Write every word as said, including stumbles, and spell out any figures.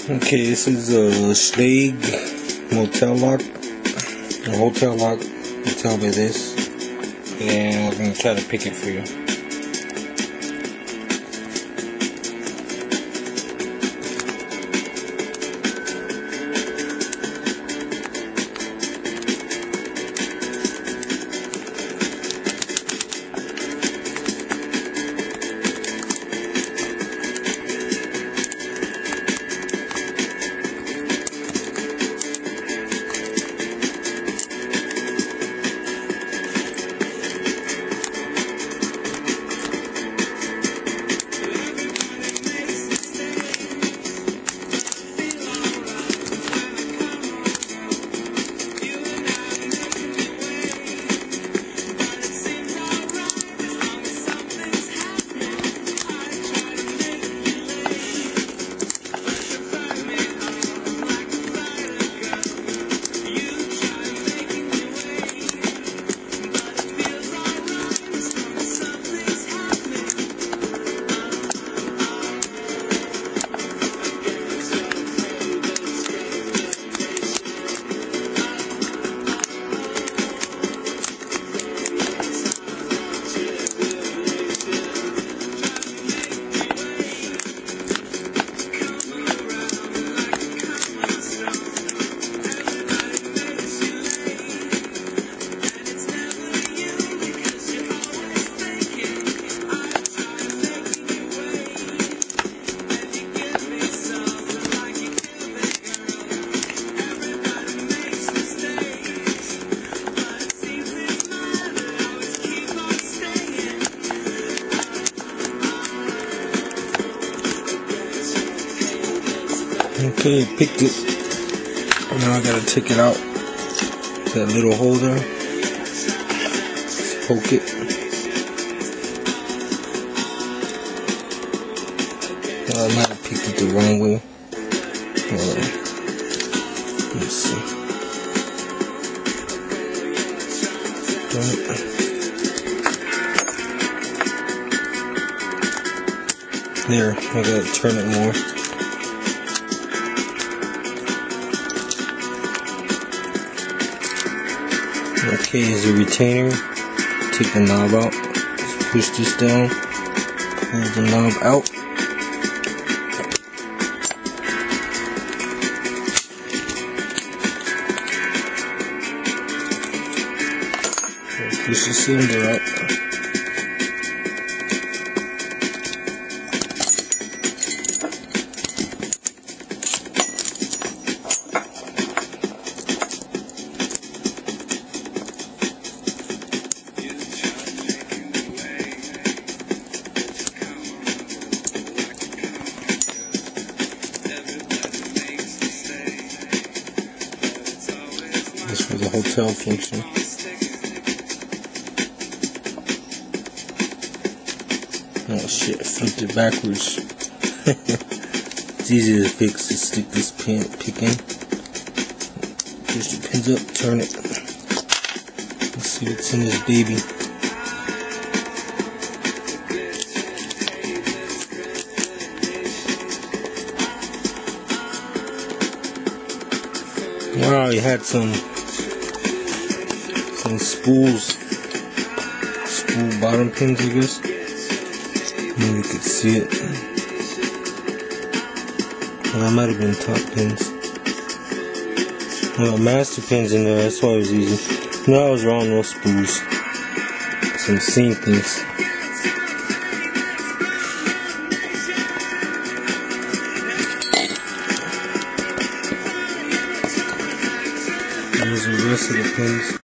Okay, this is a Schlage motel lock, a hotel lock. You can tell by this. And I'm gonna try to pick it for you. Okay, picked it. Now I gotta take it out. That little holder. Just poke it. Well, I might have picked it the wrong way. Uh, let's see. There, I gotta turn it more. Okay, here's a retainer. Take the knob out. Just push this down. Pull the knob out. Push the cylinder out. This for the hotel function. Oh shit, I flipped it backwards. It's easy to fix. Just stick this pin, pick in. Push the pins up, turn it. Let's see what's in this baby. Wow, you had some some spools, spool bottom pins, I guess. Maybe you could see it. Well, that might have been top pins. Well, master pins in there, that's why it was easy. No, I was wrong, no spools. Some seam things. Here's the rest of the pins.